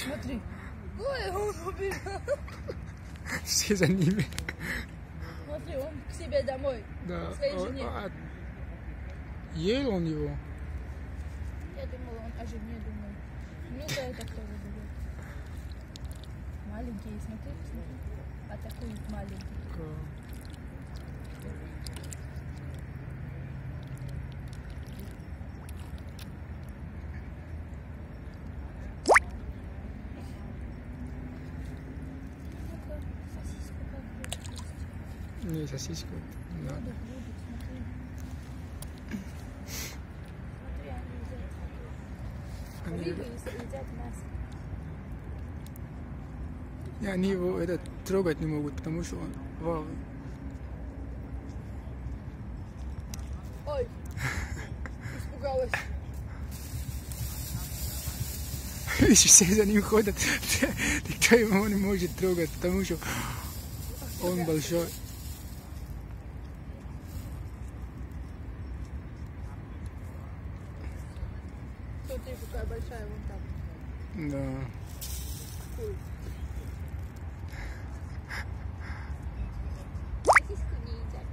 Смотри. Ой, он убежал. Все за ними. Смотри, он к себе домой. Да. К своей жене. Ел он его? Я думала, он о жене думает. Ну-ка, это кто заберет? Маленькие, смотри, смотри. Атакуют маленькие. Не, сосиску. Да. Будут, смотри. Смотри, они едят. Рыбы едят мясо. И они его трогать не могут, потому что он вау. Ой, испугалась. Все за ним ходят. Никто его не может трогать, потому что он большой. Смотри, какая большая вон там. Да. Ой. Сосиску не едят.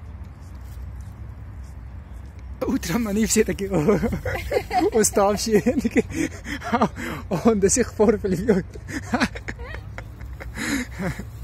Утром они все такие уставшие. Он до сих пор плюет.